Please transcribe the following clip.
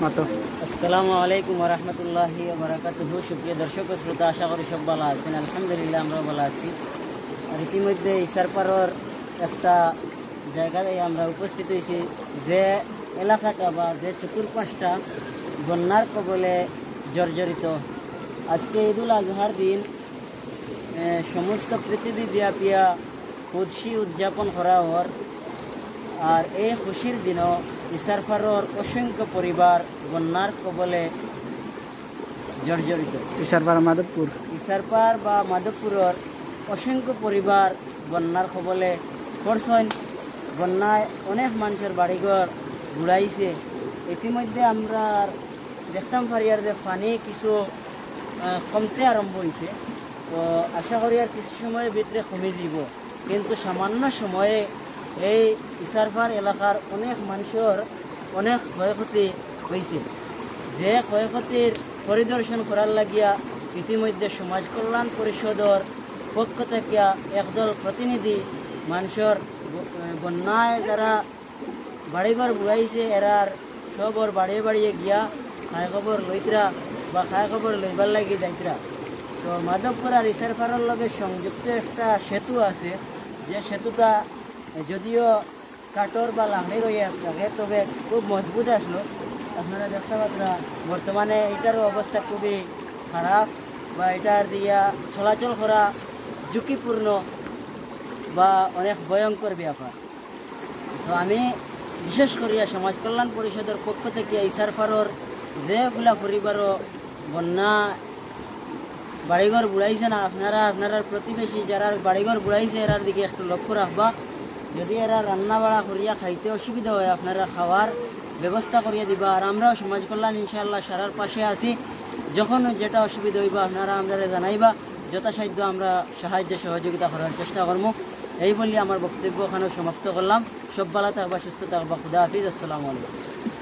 মাতো। আসসালামু আলাইকুম ওয়া রাহমাতুল্লাহি ওয়া বারাকাতুহু। সুপ্রিয় দর্শক ও শ্রোতা, আশা করি সব ভালো আছেন। আলহামদুলিল্লাহ, আমরা ভালো আছি। আর ইতিমধ্যে ইসারপাড়ার একটা জায়গায় আমরা উপস্থিত হয়েছি, যে এলাকাটা বা যে চতুর্পাশটা বন্যার কবলে জর্জরিত। আজকে ঈদুল আজহার দিন সমস্ত পৃথিবীব্যাপিয়া খুশি উদযাপন করা হওয়ার, আর এই খুশির দিনও ইসারপাড়ার অসংখ্য পরিবার বন্যার কবলে জর্জরিত। ইসারপাড় বা মাধবপুরের অসংখ্য পরিবার বন্যার কবলে পড়ছেন। বন্যায় অনেক মানুষের বাড়িঘর বুড়াইছে। ইতিমধ্যে আমরা দেখতাম পারি আর যে পানি কিছু কমতে আরম্ভ হয়েছে। তো আশা করি আর কিছু সময়ের ভিতরে কমে যাব, কিন্তু সামান্য সময়ে এই ইসারপাড় এলাকার অনেক মানুষের অনেক ক্ষয়ক্ষতি হয়েছে। যে ক্ষয়ক্ষতির পরিদর্শন করার লাগিয়া ইতিমধ্যে সমাজ কল্যাণ পরিষদের পক্ষ থেকে একদল প্রতিনিধি মানুষের বন্যায় যারা বাড়িঘর বুড়াইছে এরার সবর বাড়িয়ে বাড়িয়ে গিয়া খায় খবর লইতরা বা খায় খবর লইবার লাগি যাইতরা। তো মাধবপুর আর ইসারপাড়ার লগে সংযুক্ত একটা সেতু আছে, যে সেতুটা যদিও কাঠর বা লাকড়ি রয়ে থাকে, তবে খুব মজবুত আসলো। আপনারা দেখতে পাচ্ছেন বর্তমানে এটারও অবস্থা খুবই খারাপ, বা এটার দিয়া চলাচল করা ঝুঁকিপূর্ণ বা অনেক ভয়ঙ্কর ব্যাপার। তো আমি বিশেষ করিয়া সমাজ কল্যাণ পরিষদের পক্ষ থেকে ইসারপাড়ার যেগুলা পরিবারও বন্যা বাড়িঘর বুড়াইছে না, আপনারা প্রতিবেশী যারা বাড়িঘর বুড়াইছে এরার দিকে একটু লক্ষ্য রাখবা। যদি এরা রান্না বাড়া করিয়া খাইতে অসুবিধা হয়, আপনারা খাওয়ার ব্যবস্থা করিয়া দিবা। আর আমরাও সমাজ কল্যাণ ইনশাআল্লাহ সারার পাশে আছি। যখন যেটা অসুবিধা হইবা আপনারা আমাদের জানাইবা, যথাসাধ্য আমরা সাহায্য সহযোগিতা করার চেষ্টা করবো। এই বলি আমার বক্তব্য ওখানে সমাপ্ত করলাম। সব ভালো থাকবা, সুস্থ থাকবা। খুদা হাফিজ। আসসালামু আলাইকুম।